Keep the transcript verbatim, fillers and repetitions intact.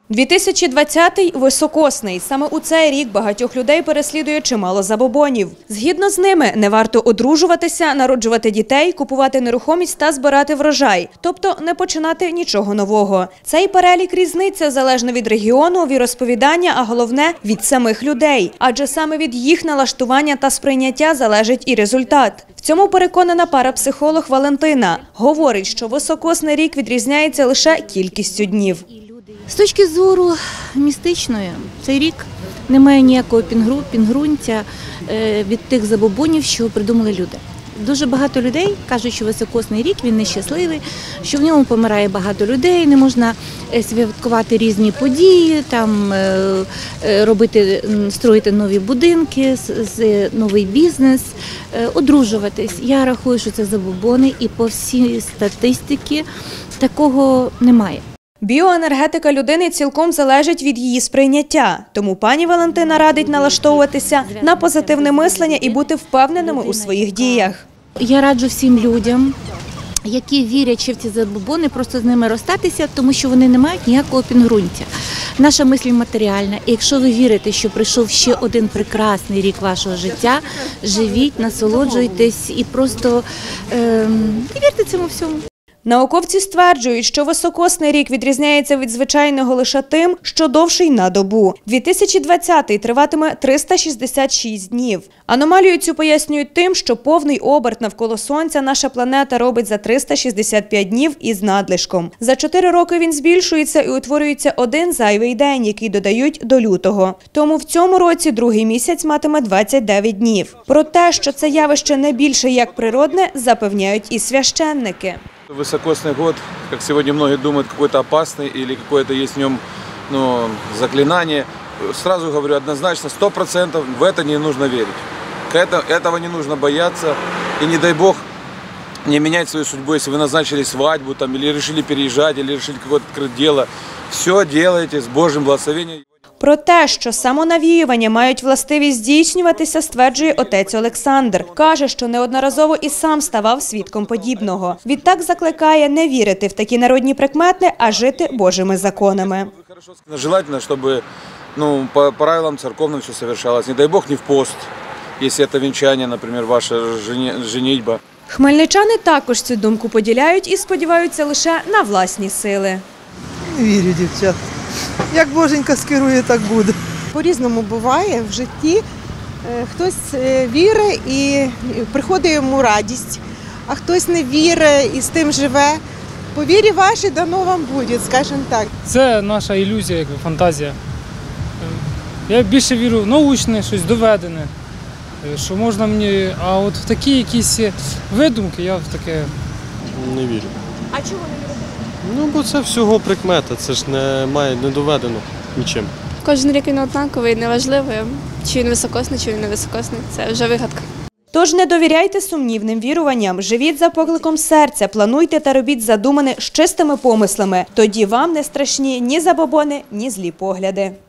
дві тисячі двадцятий – високосний. Саме у цей рік багатьох людей переслідує чимало забобонів. Згідно з ними, не варто одружуватися, народжувати дітей, купувати нерухомість та збирати врожай. Тобто не починати нічого нового. Цей перелік різниця залежно від регіону, віросповідання, а головне – від самих людей. Адже саме від їх налаштування та сприйняття залежить і результат. В цьому переконана парапсихолог Валентина. Говорить, що високосний рік відрізняється лише кількістю днів. З точки зору містичної, цей рік не має ніякого пінгрунтя від тих забобонів, що придумали люди. Дуже багато людей кажуть, що високосний рік, він нещасливий, що в ньому помирає багато людей, не можна святкувати різні події, там, робити, строїти нові будинки, новий бізнес, одружуватись. Я рахую, що це забобони і по всій статистиці такого немає. Біоенергетика людини цілком залежить від її сприйняття. Тому пані Валентина радить налаштовуватися на позитивне мислення і бути впевненими у своїх діях. Я раджу всім людям, які вірять в ці забобони, просто з ними розстатися, тому що вони не мають ніякого пінгрунтя. Наша мисль матеріальна. І якщо ви вірите, що прийшов ще один прекрасний рік вашого життя, живіть, насолоджуйтесь і просто е, вірте цьому всьому. Науковці стверджують, що високосний рік відрізняється від звичайного лише тим, що довший на добу. дві тисячі двадцятий триватиме триста шістдесят шість днів. Аномалію цю пояснюють тим, що повний оберт навколо Сонця наша планета робить за триста шістдесят п'ять днів із надлишком. За чотири роки він збільшується і утворюється один зайвий день, який додають до лютого. Тому в цьому році другий місяць матиме двадцять дев'ять днів. Про те, що це явище не більше як природне, запевняють і священники. Высокосный год, как сегодня многие думают, какой-то опасный или какое-то есть в нем ну, заклинание. Сразу говорю однозначно, сто процентов в это не нужно верить. Это, этого не нужно бояться. И не дай бог не менять свою судьбу, если вы назначили свадьбу там, или решили переезжать, или решили какое-то открыть дело. Все делайте с Божьим благословением. Про те, що самонавіювання мають властивість здійснюватися, стверджує отець Олександр. Каже, що неодноразово і сам ставав свідком подібного. Відтак закликає не вірити в такі народні прикмети, а жити Божими законами. Желательно, щоб ну, по правилам церковним все совершалось. Не дай Бог не в пост, якщо це вінчання, наприклад, ваша женитьба. Хмельничани також цю думку поділяють і сподіваються лише на власні сили. Не вірю, дівчат. Як Боженька скерує, так буде. По-різному буває в житті. Хтось вірить і приходить йому радість, а хтось не вірить і з тим живе. По вірі вашій дано вам буде, скажімо так. Це наша ілюзія, якби фантазія. Я більше вірю в научне, щось доведене, що можна мені, а от в такі якісь видумки я в таке не вірю. А чого не вірите? Ну, бо це всього прикмета, це ж не має не доведено нічим. Кожен рік він однаковий, неважливо, чи він високосний, чи він не високосний. Це вже вигадка. Тож не довіряйте сумнівним віруванням, живіть за покликом серця, плануйте та робіть задумане з чистими помислами. Тоді вам не страшні ні забобони, ні злі погляди.